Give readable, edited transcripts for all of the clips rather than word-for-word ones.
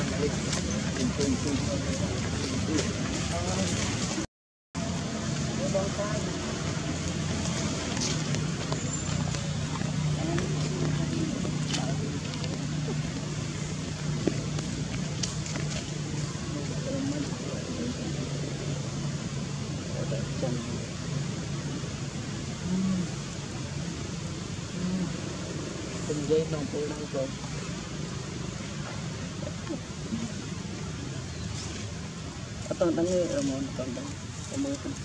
dây nông phụ đang rồi atau đang nghe ở một còn đang có mưa không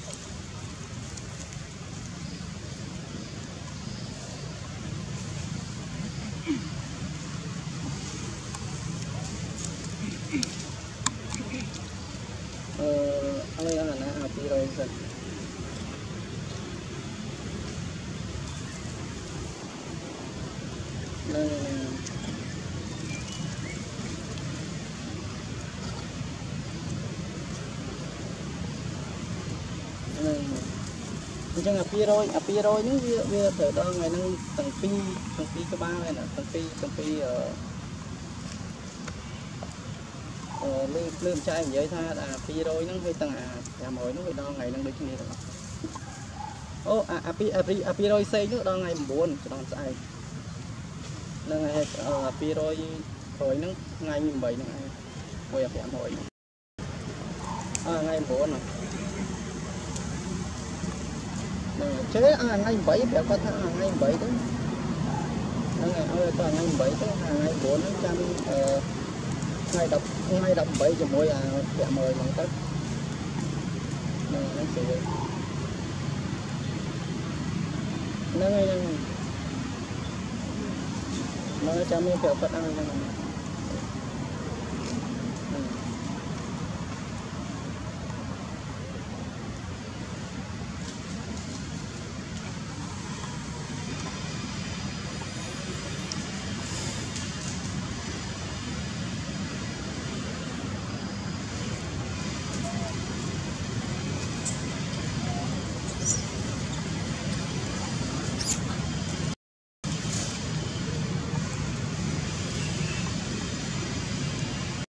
anh ấy là nào đi rồi rồi chẳng api rồi những việc ở đó ngày năng tầng pi cái ba này là tầng pi lương trai vậy tha là pi rồi nó hơi tầng nhà mới nó hơi đo ngày năng được như này ô api rồi xây nữa đo ngày 4 cho đòn sai là ngày api rồi hồi nó ngày 17 này hồi hẹn hồi ngày 4 này chế ngày 7 phải có tháng ngày 7 đấy ngày có ngày 7 tới ngày 4 trăm ngày đọc 7 cho mỗi kẻ mời bằng tất nó sẽ nó ngày nó cho mình kẹo phật ăn